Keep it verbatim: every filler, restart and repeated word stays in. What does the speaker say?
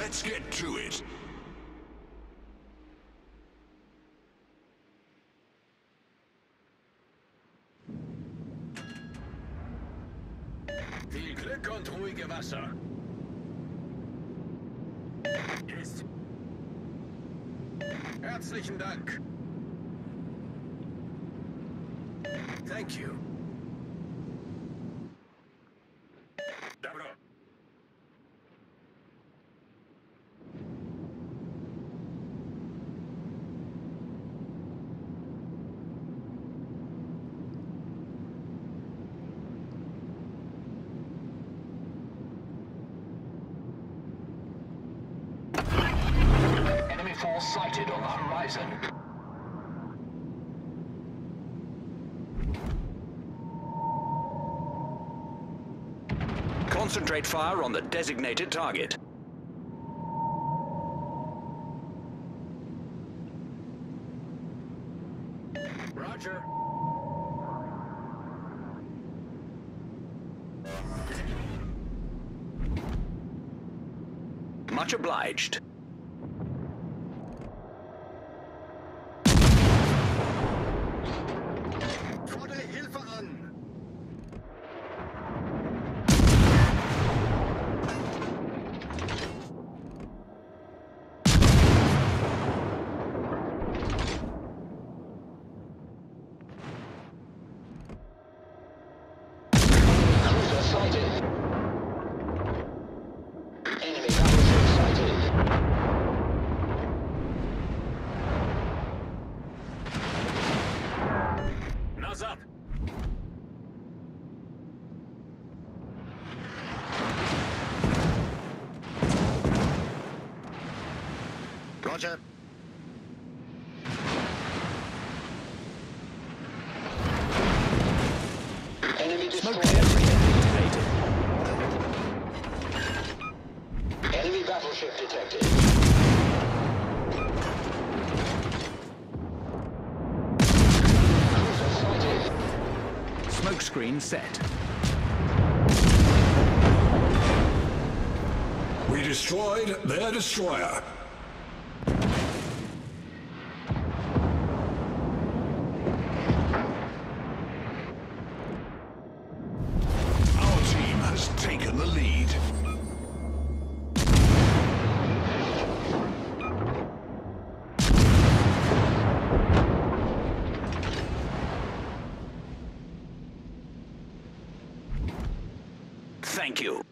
Let's get to it. Viel Glück und ruhige Wasser. Ist. Herzlichen Dank. Thank you. Dobro. Enemy force sighted on the horizon. Concentrate fire on the designated target. Roger. Much obliged. Fordere Hilfe an. Cruiser sighted. Enemy battleship sighted. Назад. Roger. Enemy Smoke destroyed. detected. Enemy battleship detected. Cruiser sighted. Smoke screen set. We destroyed their destroyer. Our team has taken the lead. Thank you.